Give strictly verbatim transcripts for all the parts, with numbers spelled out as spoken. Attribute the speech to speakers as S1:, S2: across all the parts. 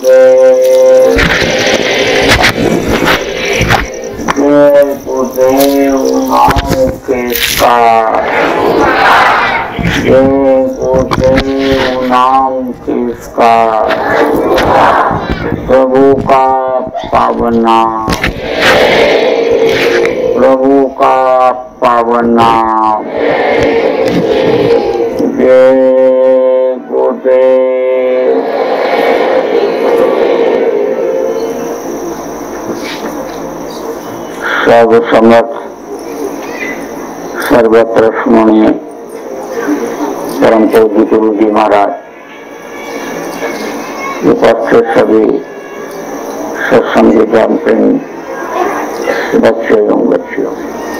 S1: गुरुदेव जय गुरुदेव नाम किसका जय गुरुदेव नाम किसका प्रभु का पावन नाम प्रभु का पावन नाम जय गुरुदेव। सर्वसमर्थ सर्वत्र स्मरणीय परम पूज्य गुरु जी महाराज, उपस्थित सभी सत्संगी धर्म प्रेमी बच्चे एवं बच्चियों,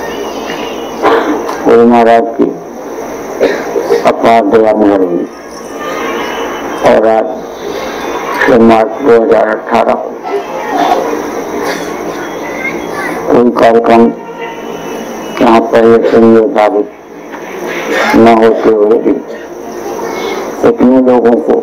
S1: गुरु महाराज की अपार दया मेहर हुई और आज छह मार्च दो हजार अठारह को कोई कार्यक्रम यहाँ पहले से निर्धारित न होते हुए भी इतने लोगों को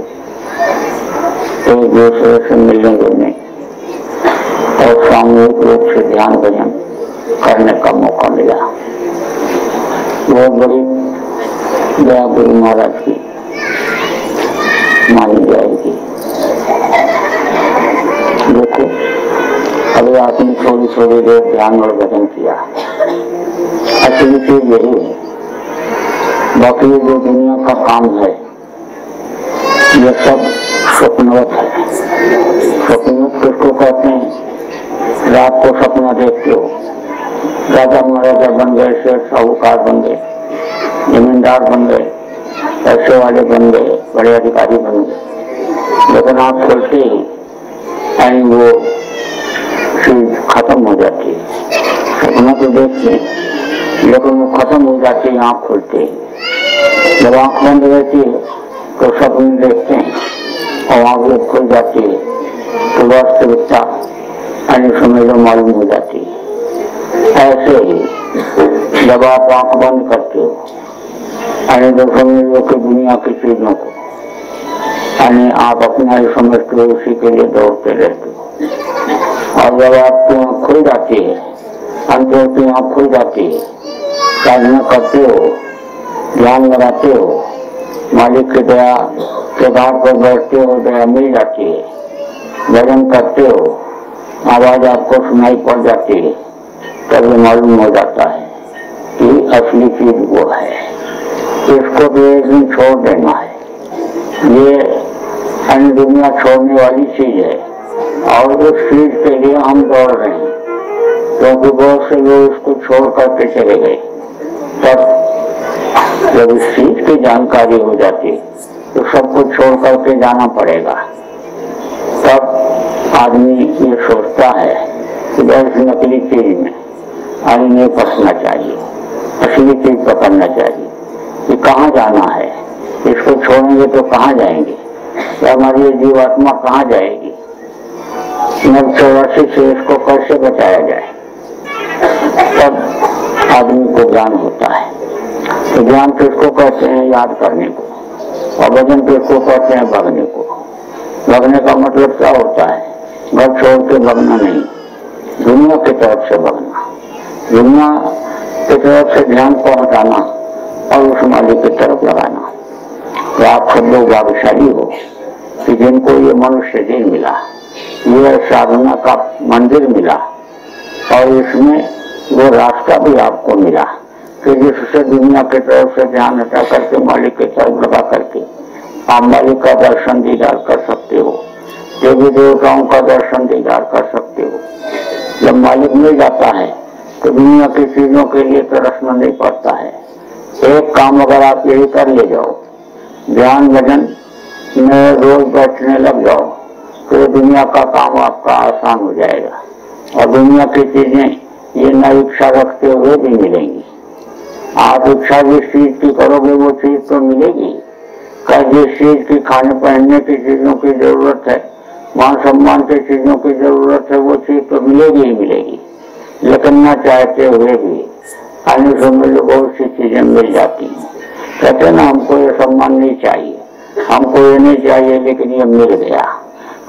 S1: एक दूसरे से मिलने जुलने और सामूहिक रूप से ध्यान भजन करने का मौका मिला। बहुत बड़ी दया गुरु महाराज की मानी जाएगी। देखो, अभी आपने थोड़ी थोड़ी देर ध्यान और भजन किया, असली चीज यही है। बाकी जो दुनिया का काम है ये सब स्वप्नवत है। स्वप्नवत किसको कहते हैं? रात को सपना देखते हो, राजा महाराजा बन गए, शेर साहूकार बन गए, जमींदार बन गए, पैसे वाले बन गए, बड़े अधिकारी बन गए, लेकिन आप खोलते ही एंड वो चीज खत्म हो जाती है। सपना तो देखते हैं लेकिन वो खत्म हो जाती है आँख खोलते ही। जब आँख बंद रहती है तो सपने देखते हैं और आँख जब खुल जाती है तो वास्तविकता यानी समझ लो मालूम हो जाती है। ऐसे ही जब आप आँख बंद करते हो यानी तो समझ लो कि दुनिया की चीजों को यानी आप अपना ही समझते हो, उसी के लिए दौड़ते रहते हो। और जब आपकी आँख खुल जाती है, अंतों की आँख खुल जाती है, साधना करते हो, ध्यान लगाते हो, मालिक की दया के द्वार पर बैठते हो, दया मिल जाती है, भजन करते हो, आवाज आपको सुनाई पड़ जाती है, तब मालूम हो जाता है कि असली चीज वो है। इसको भी एक दिन छोड़ देना है। ये अन्य दुनिया छोड़ने वाली चीज है और उस चीज के लिए हम दौड़ रहे हैं, क्योंकि बहुत से लोग इसको छोड़ करके चले गए। तब जब इस चीज की जानकारी हो जाती तो सबको छोड़ करके जाना पड़ेगा। तब आदमी ये सोचता है कि बस नकली चीज में आदमी नहीं फंसना चाहिए, असली चीज पकड़ना चाहिए कि कहाँ जाना है। इसको छोड़ेंगे तो कहाँ जाएंगे, तो हमारी जीवात्मा कहाँ जाएगी। नव चौरासी से इसको कैसे बचाया जाए, तब आदमी को ज्ञान होता है। तो ज्ञान किसको कहते हैं? याद करने को। और भजन किसको कहते हैं? भगने को। भगने का मतलब क्या होता है? घर छोड़ के भगना नहीं, दुनिया की तरफ से भगना, दुनिया की तरफ से ध्यान को हटाना और उस मालिक की तरफ लगाना। तो आप सब लोग भाग्यशाली हो कि जिनको ये मनुष्य दिन मिला, ये साधना का मंदिर मिला और इसमें वो रास्ता भी आपको मिला कि जिससे दुनिया की तरफ से ध्यान हटा करके मालिक की तरफ लगा करके आप मालिक का दर्शन दीदार कर सकते हो, देवी देवताओं का दर्शन दीदार कर सकते हो। जब मालिक मिल जाता है तो दुनिया की चीजों के लिए तरसना नहीं पड़ता है। एक काम अगर आप यही कर ले जाओ, ध्यान भजन में रोज बैठने लग जाओ, तो दुनिया का काम आपका आसान हो जाएगा और दुनिया की चीजें ये न इच्छा रखते हुए भी मिलेंगी। आप इच्छा जिस चीज की करोगे वो चीज तो मिलेगी। क्या जिस चीज की खाने पहनने की चीजों की जरूरत है, मान सम्मान की चीजों की जरूरत है, वो चीज तो मिलेगी ही मिलेगी। लेकिन न चाहते हुए भी अन्य समझ लो बहुत सी चीजें मिल जाती हैं। कहते ना हमको ये सम्मान नहीं चाहिए, हमको ये नहीं चाहिए, लेकिन ये मिल गया तो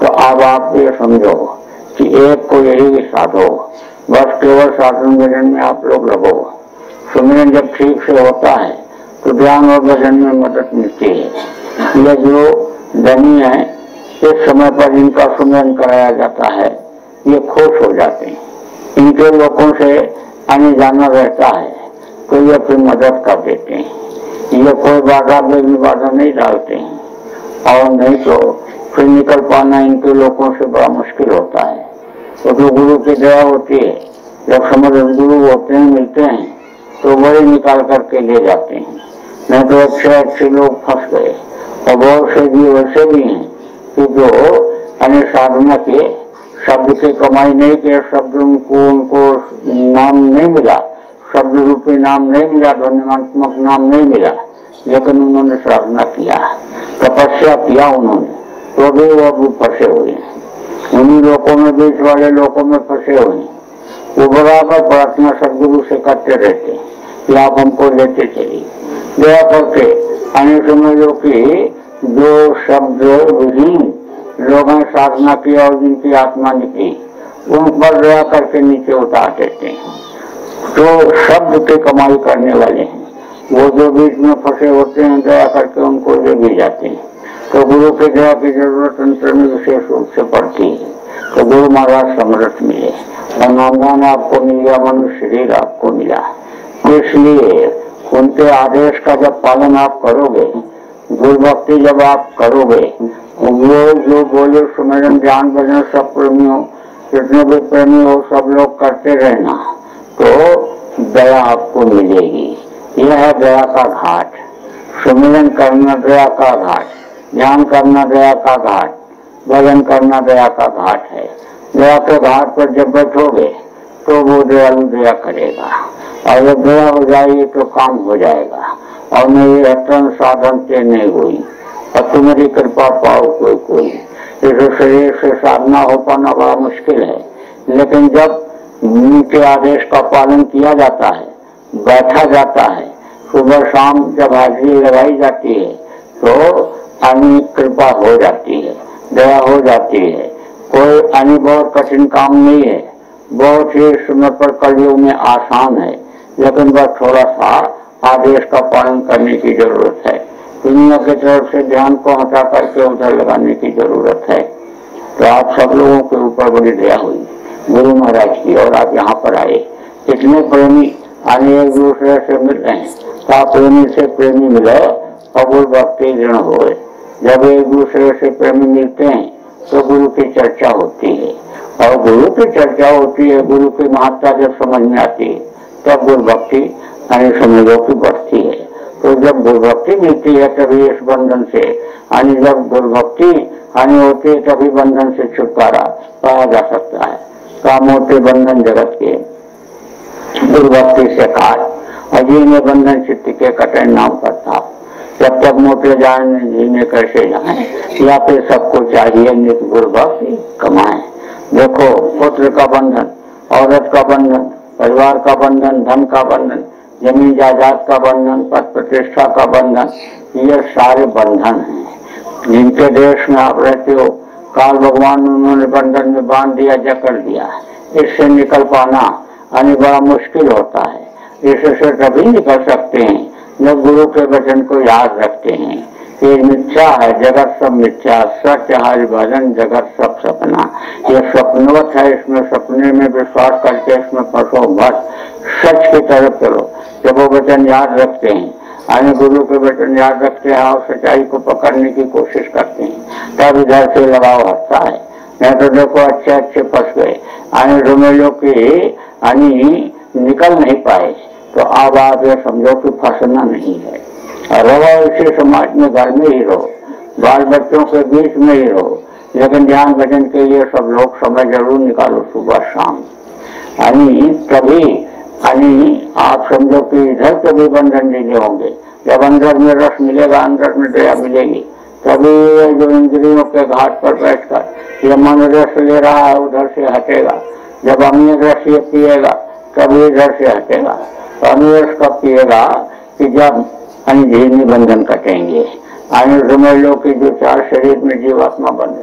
S1: अब आप ये समझो कि एक को यही साधो, बस केवल साधन भजन में आप लोग लगो। सुमिरन जब ठीक से होता है तो ध्यान और भजन में मदद मिलती है। ये जो धनी है इस समय पर इनका सुमिरन कराया जाता है, ये खुश हो जाते हैं। इनके लोगों से आने जाना रहता है तो ये फिर मदद कर देते हैं। ये कोई बाधा में बाधा नहीं डालते हैं, और नहीं तो फिर निकल पाना इनके लोगों से बड़ा मुश्किल होता है। तो जो गुरु की दया होती है, जब समझ गुरु होते हैं मिलते हैं तो वही निकाल करके ले जाते हैं। नहीं तो अच्छे अच्छे लोग फंस गए। और बहुत से भी वैसे भी हैं कि जो अन्य साधना के शब्द की कमाई नहीं किए, शब्द उनको उनको नाम नहीं मिला, शब्द रूपी नाम नहीं मिला, ध्वनिमात्मक नाम नहीं मिला, लेकिन उन्होंने साधना किया, तपस्या किया उन्होंने, तो भी वो भी फंसे हुए हैं। उन्हीं लोगों में, बीच वाले लोगों में फंसे हुए हैं। वो बराबर प्रार्थना सदगुरु से करते रहते हैं कि आप हमको लेते चलिए, दया करके। अन्य समय जो कि जो शब्द विहीन लोगों ने साधना की और जिनकी आत्मा निकली, उन पर दया करके नीचे उतार देते हैं। तो शब्द की कमाई करने वाले हैं, वो जो बीच में फंसे होते हैं, दया करके उनको ले भी जाते हैं। तो गुरु की दया की जरूरत अंतर में विशेष रूप से पड़ती है। तो गुरु महाराज समर्थ मिले और नामदान आपको मिल गया, मनुष्य शरीर आपको मिला। इसलिए उनके आदेश का जब पालन आप करोगे, गुरु भक्ति जब आप करोगे, वो जो बोले सुमिरन ध्यान भजन सब प्रेमियों, जितने भी प्रेमी हो सब लोग करते रहना, तो दया आपको मिलेगी। यह है दया का घाट। सुमिरन करना दया का घाट, ध्यान करना दया का घाट, भजन करना दया का घाट है। दया के घाट पर जब बैठोगे तो वो दयालु दया करेगा, और जब दया हो जाएगी तो काम हो जाएगा। और मेरी रटन साधन से नहीं हुई, और तुम्हारी कृपा पाओ कोई कोई। इस शरीर से साधना हो पाना बड़ा मुश्किल है, लेकिन जब उनके आदेश का पालन किया जाता है, बैठा जाता है, सुबह शाम जब हाजिरी लगाई जाती है, तो अन्य कृपा हो जाती है, दया हो जाती है। कोई अन्य बहुत कठिन काम नहीं है, बहुत ही समय पर कलयुग में आसान है, लेकिन बस थोड़ा सा आदेश का पालन करने की जरूरत है। दुनिया की तरफ से ध्यान को हटा करके उधर लगाने की जरूरत है। तो आप सब लोगों के ऊपर बड़ी दया हुई गुरु महाराज की, और आप यहाँ पर आए। इतने प्रेमी आने एक दूसरे से मिल रहे हैं, तो आप प्रेमी से प्रेमी मिले और गुरु भक्ति ऋण होए। जब एक दूसरे से प्रेमी मिलते हैं तो गुरु की चर्चा होती है, और गुरु की चर्चा होती है, गुरु की महत्ता जब समझ में आती है, तब गुरु भक्ति अन्य समझों की बढ़ती है। तो जब गुरु भक्ति मिलती है तभी इस बंधन से, यानी जब गुरु भक्ति हानि होती है तभी बंधन से छुटकारा पाया जा सकता है। काम होते बंधन जगत के, गुरु भक्ति से काट, और जीने बंधन चित्त के कटे नाम करता। जब तक मोटे जाने जीने कैसे जाए, या फिर सबको चाहिए नित गुरु भक्ति कमाए। देखो, पुत्र का बंधन, औरत का बंधन, परिवार का बंधन, धन का बंधन, जमीन जायदाद का बंधन, पद प्रतिष्ठा का बंधन, ये सारे बंधन हैं जिनके देश में आप रहते हो। काल भगवान उन्होंने बंधन में बांध दिया, जकड़ दिया। इससे निकल पाना यानी बड़ा मुश्किल होता है। इससे तभी निकल सकते हैं जब गुरु के वचन को याद रखते हैं। ये मिथ्या है, जगत सब मिथ्या, सत्य हरि भजन जगत सब सपना। ये स्वप्नवत है, इसमें सपने में विश्वास करके इसमें फंसो मत, सच की तरफ चलो। जब वो वचन याद रखते हैं, आने गुरु के वचन याद रखते हैं और सच्चाई को पकड़ने की कोशिश करते हैं, तब इधर से लगाव हटता है। नहीं तो देखो अच्छे अच्छे फंस गए, आने डोमेलो की आनी निकल नहीं पाए। तो अब आप ये समझो कि फंसना नहीं है, रहो इसी समाज में, घर में ही रहो, बाल बच्चों के बीच में ही रहो, लेकिन ध्यान भजन के लिए सब लोग समय जरूर निकालो, सुबह शाम। यानी तभी यानी आप समझो कि इधर के भी बंधन नहीं होंगे। जब अंदर में रस मिलेगा, अंदर में दया मिलेगी, तभी जो इंद्रियों के घाट पर बैठकर ये मन रस ले रहा है उधर से हटेगा। जब अमीर रस ये पिएगा तभी इधर से हटेगा। तो अमीर कब पिएगा कि जब अनधीनी बंधन कटेंगे। आने समझ लो कि जो चार शरीर में जीवात्मा बन गए,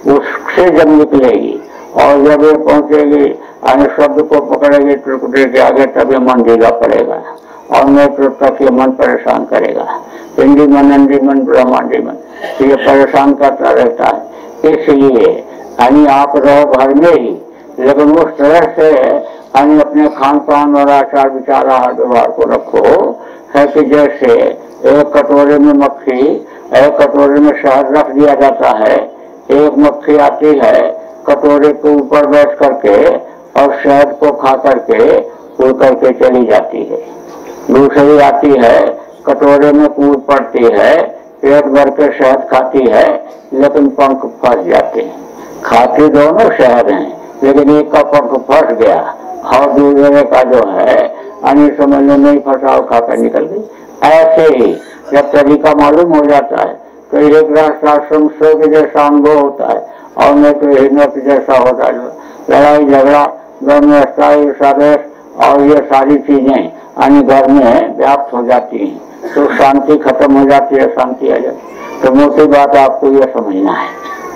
S1: उससे जब निकलेगी और जब ये पहुंचेगी अन्य शब्द को पकड़ेगी त्रिकुटी के आगे, तभी मन ढीला पड़ेगा और नेत्र तक ये मन परेशान करेगा। पिंडी मन, अंडी मन, ब्रह्मांडी मन, ये परेशान करता रहता है। इसलिए यानी आप रहो घर में ही, लेकिन उस तरह से यानी अपने खान पान और आचार विचार आहार व्यवहार को रखो है कि जैसे एक कटोरे में मक्खी, एक कटोरे में शहद रख दिया जाता है, एक मक्खी आती है कटोरे के ऊपर बैठ करके और शहद को खा करके उड़ करके चली जाती है। दूसरी आती है कटोरे में कूद पड़ती है, पेट भर के शहद खाती है, लेकिन पंख फंस जाते हैं। खाती दोनों शहद हैं, लेकिन एक का पंख फंस गया और दूसरे का जो है अन्य समझ में नहीं फंसा और खाकर निकल गई। ऐसे ही जब तरीका मालूम हो जाता है तो एक राष्ट्राश्रम के जैसा अनुभव होता है और नहीं तो हिम्मत जैसा होता है। लड़ाई झगड़ा दोनों सादेश और ये सारी चीजें अन्य घर में व्याप्त हो जाती हैं तो शांति खत्म हो जाती है, शांति आ जाती है। तो मोटी बात आपको ये समझना है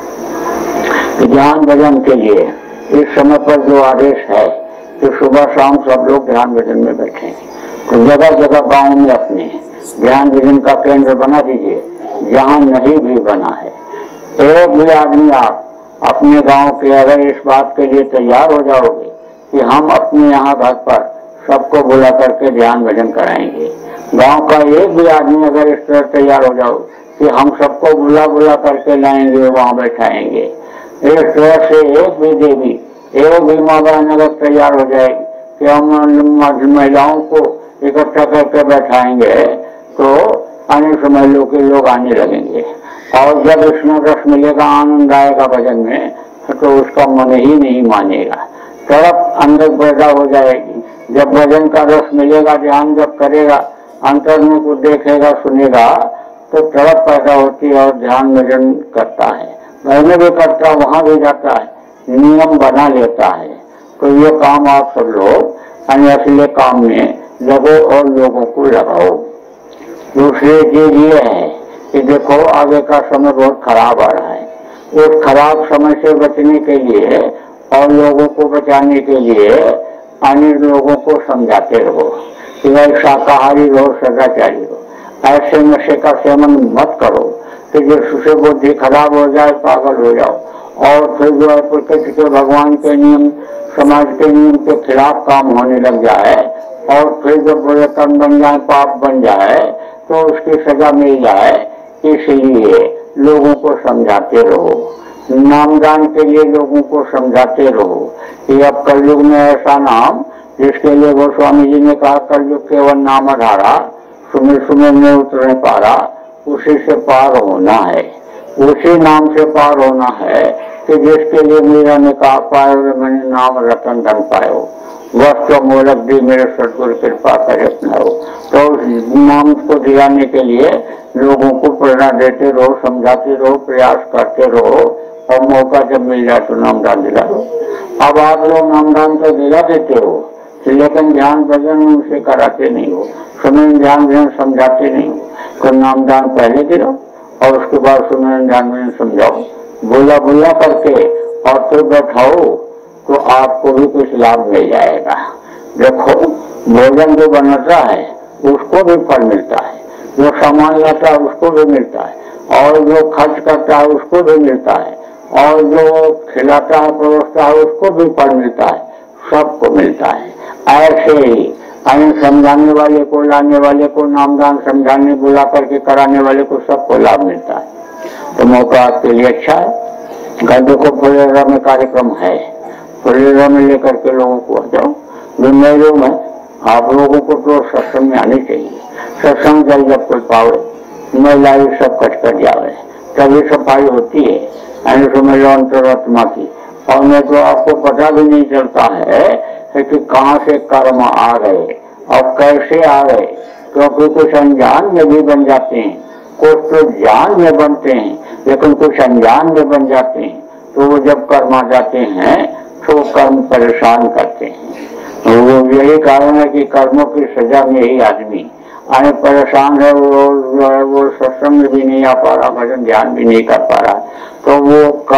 S1: कि ध्यान भजन के लिए इस समय पर जो आदेश है कि सुबह शाम सब लोग ध्यान भजन में बैठे, तो जगह जगह गांव में अपने ध्यान भजन का केंद्र बना दीजिए, जहाँ नहीं भी बना है। एक भी आदमी आप अपने गांव के अगर इस बात के लिए तैयार हो जाओगे कि हम अपने यहाँ घर पर सबको बुला करके ध्यान भजन कराएंगे, गांव का एक भी आदमी अगर इस तरह तैयार हो जाओ कि हम सबको बुला बुला करके लाएंगे, वहाँ बैठाएंगे, इस तरह से एक भी देवी, एक भी माँ बहन अगर तैयार हो जाएगी कि हम महिलाओं को इकट्ठा करके बैठाएंगे, तो अन्य समय लोग के लोग आने लगेंगे और जब इसमें रस मिलेगा, आनंद आएगा भजन में, तो उसका मन ही नहीं मानेगा, तड़प अंदर पैदा हो जाएगी। जब भजन का रस मिलेगा, ध्यान जब करेगा, अंतर में कुछ देखेगा सुनेगा तो तड़प पैदा होती है और ध्यान भजन करता है, मैंने भी करता, वहां भी जाता है, नियम बना लेता है। तो ये काम आप सब लोग अन्य असली काम में लगो और लोगों को लगाओ। दूसरी चीज ये है कि देखो आगे का समय बहुत खराब आ रहा है, उस खराब समय से बचने के लिए और लोगों को बचाने के लिए अन्य लोगों को समझाते रहो कि भाई शाकाहारी रहो, सदाचारी रहो, ऐसे नशे का सेवन मत करो कि जिससे बुद्धि खराब हो जाए, पागल हो जाओ और फिर जो है प्रकृति के भगवान के नियम, समाज के नियम के खिलाफ काम होने लग जाए और फिर जब बुरे कर्म बन जाए, पाप बन जाए तो उसकी सजा मिल जाए। इसलिए लोगों को समझाते रहो, नामदान के लिए लोगों को समझाते रहो कि अब कलयुग में ऐसा नाम जिसके लिए गोस्वामी जी ने कहा कलयुग केवल नाम आधारा, सुमिर सुमिर में उतर नहीं पा रहा, उसी से पार होना है, उसी नाम से पार होना है कि जिसके लिए मीरा ने कहा पायो मैंने नाम रतन धन पायो, वस्तु मोलक दी मेरे सदगुरु कृपा करे अपनाओ। तो उस नाम को दिलाने के लिए लोगों को प्रेरणा देते रहो, समझाते रहो, प्रयास करते रहो और मौका जब मिल जाए तो नामदान दिला दो। अब आप लोग नामदान तो दिला देते हो, लेकिन ध्यान भजन उनसे कराते नहीं हो, सुमिरन ध्यान भजन समझाते नहीं हो। तो नामदान पहले दिलाओ और उसके बाद सुमिरन ध्यान भजन समझाओ, बोला बोला करके और फिर बैठाओ तो आपको भी कुछ लाभ मिल जाएगा। देखो भोजन जो बनाता है उसको भी फल मिलता है, जो सामान लाता है उसको भी मिलता है और जो खर्च करता है उसको भी मिलता है और जो खिलाता है परोसता है उसको भी फल मिलता है, सबको मिलता है। ऐसे ही अन्य समझाने वाले को, लाने वाले को, नामदान समझाने बुला करके कराने वाले को सबको लाभ मिलता है। तो मौका आपके लिए अच्छा है। गड्ढे को फुलेरा में कार्यक्रम है, फुलेरा में लेकर के लोगों को आ जाओ। मेलों में आप लोगों को तो सत्संग में आने चाहिए, सत्संग जल जब कोई पावे, महिलाएं सब कट कर जावे, तभी सफाई होती है अंतरात्मा की। और नहीं तो आपको पता भी नहीं चलता है कि कहाँ से कर्म आ गए और कैसे आ गए, क्योंकि कुछ अनजान में भी बन जाते हैं, कुछ तो जान में बनते हैं, लेकिन कुछ अनजान में बन जाते हैं। तो वो जब कर्म आ जाते हैं तो कर्म परेशान करते हैं। तो वो यही कारण है कि कर्मों की सजा में ही आदमी आने परेशान है, वो जो है वो सत्संग में भी नहीं आ पा रहा, भजन ध्यान भी नहीं कर पा रहा, तो वो कर्म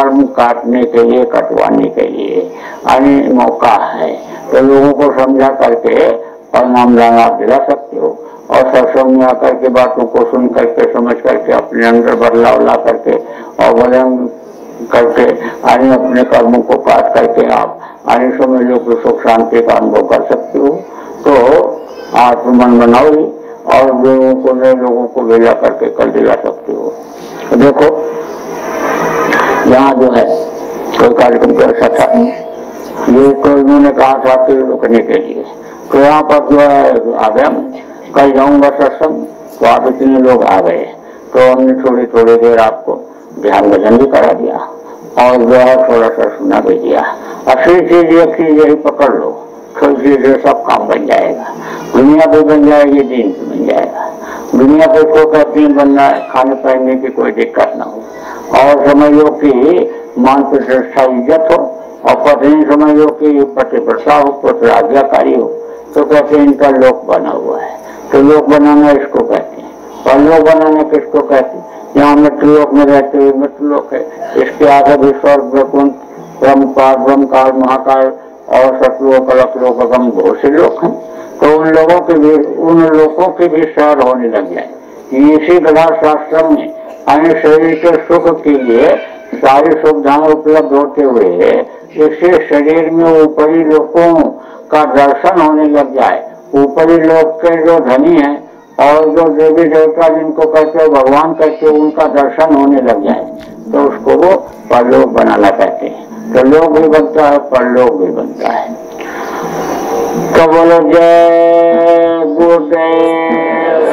S1: काटने के लिए, कटवाने के लिए अन्य मौका है। तो लोगों को समझा करके और नाम दान आप दिला सकते हो, और सत्संग में आकर के बातों को सुन करके समझ करके अपने अंदर बदलाव ला करके और बदल करके अन्य अपने कर्मों को काट करके आप अन्य समय लोग सुख शांति का अनुभव कर सकते हो। तो आप मन बनाओ और लोगों को नए लोगों को भेजा करके कर दिला सकते हो। तो देखो यहाँ जो है कोई कार्यक्रम तो ऐसा था, ये तो इन्होंने कहा था कि रुकने के लिए, तो यहाँ पर जो है आ गया, कल जाऊंगा सत्संग, तो आप इतने लोग आ गए, तो हमने थोड़ी थोड़ी देर आपको ध्यान भजन भी करा दिया और जो है थोड़ा सा सुना भी दिया। असली चीज एक चीज यही पकड़ लो, थोड़ी चीज सब काम बन जाएगा, दुनिया भी बन जाएगी, दिन भी बन जाएगा। दुनिया को इसको कहती बनना है, खाने पहनने की कोई दिक्कत ना हो, और समझ लो कि मान प्रतिष्ठा इज्जत हो, और पत्नी समझ लो कि पतिव्रता हो, पुत्र आज्ञाकारी हो, तो कहते हैं इनका लोक बना हुआ है। तो लोक बनाना इसको कहते हैं, और लोक बनाना किसको कहते हैं? यहाँ मृत्युलोक में रहते हुए मृत्युलोक है, इसके आगे भी स्वर्ग, वैकुंठ, ब्रह्मपाल, ब्रह्मकाल, महाकाल और सतलोक, अलकलोक, अगम बहुत से लोग हैं। तो उन लोगों के भी उन लोगों के भी सैर होने लग जाए। इसी प्रकार शास्त्र में अन्य शरीर के सुख के लिए सारी सुविधाएं उपलब्ध होते हुए इससे शरीर में ऊपरी लोगों का दर्शन होने लग जाए, ऊपरी लोक के जो धनी है और जो देवी देवता जिनको कहते हो भगवान कहते हो, उनका दर्शन होने लग जाए, तो उसको वो परलोक बनाना कहते हैं। तो लोक भी बनता है, परलोक भी बनता है। तो बोलो जय गुरुदेव।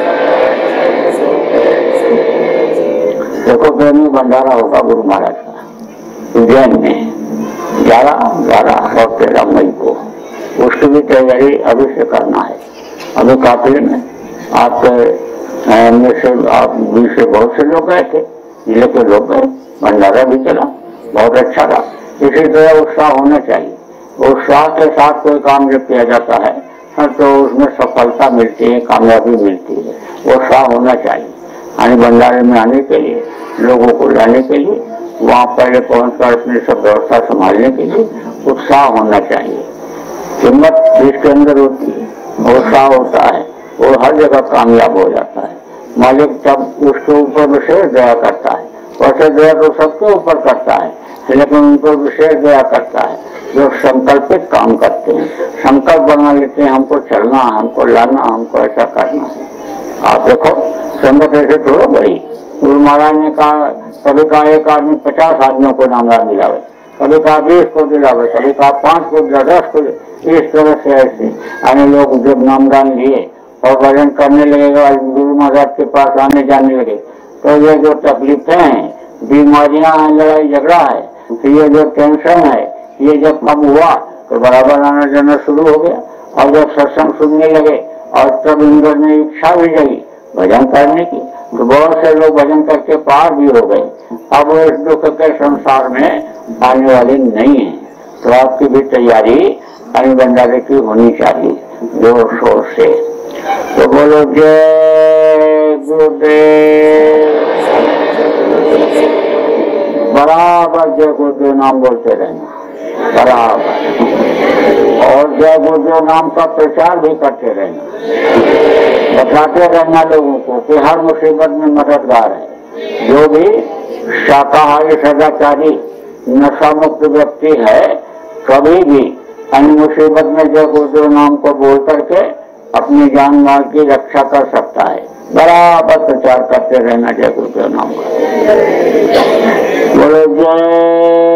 S1: देखो प्रेमी भंडारा होगा गुरु महाराज का उज्जैन में ग्यारह ग्यारह और तेरह मई को, उसकी भी तैयारी अभी से करना है। अभी काफिले में आपके में से आप बीच से बहुत से लोग गए थे, जिले के लोग गए, भंडारा भी चला, बहुत अच्छा रहा। इसी तरह उत्साह होना चाहिए, उत्साह के साथ कोई काम जब किया जाता है तो उसमें सफलता मिलती है, कामयाबी मिलती है। उत्साह होना चाहिए। यानी भंडारे में आने के लिए, लोगों को लाने के लिए, वहाँ पहले पहुंचकर अपनी सब व्यवस्था संभालने के लिए उत्साह होना चाहिए। हिम्मत जिसके अंदर होती है, उत्साह होता है, वो हर जगह कामयाब हो जाता है। मालिक तब उसके ऊपर विशेष दया करता है, वैसे दया तो सबके ऊपर करता है, लेकिन उन पर विशेष दया करता है जो संकल्पित काम करते हैं, संकल्प बना लेते हैं हमको चलना, हमको लाना, हमको ऐसा करना है। आप देखो संगत ऐसे थोड़ा बड़ी, गुरु महाराज ने कहा, कभी कहा एक आदमी पचास आदमियों को नामदान दिलावे, कभी कहा बीस को दिलावे, कभी कहा पांच को, दस को, इस तरह से ऐसे अन्य लोग जब नामदान लिए और भजन करने लगेगा, गुरु महाराज के पास आने जाने लगे, तो ये जो तकलीफें हैं, बीमारियां हैं, लड़ाई झगड़ा है, तो ये जो टेंशन है, ये जब कम हुआ तो बराबर आना जाना शुरू हो गया। और जब सत्संग सुनने लगे और तब इनके में इच्छा भी जगी भजन करने की, तो बहुत से लोग भजन करके पार भी हो गए। अब वो इस दुख के संसार में आने वाले नहीं है। तो आपकी भी तैयारी अन्य भंडारे की होनी चाहिए जोर शोर से। तो बोलो जय गुरुदेव। बराबर जय गुरुदेव नाम बोलते रहना, बराबर, और जय गुरुदेव नाम का प्रचार भी करते रहना, बताते रहना लोगों को कि हर मुसीबत में मददगार है। जो भी शाकाहारी सदाचारी नशा मुक्त व्यक्ति है, कभी भी अन्य मुसीबत में जय गुरुदेव नाम को बोल करके अपनी जान माल की रक्षा कर सकता है। बराबर प्रचार करते रहना जय गुरुदेव नाम का। बोलो जय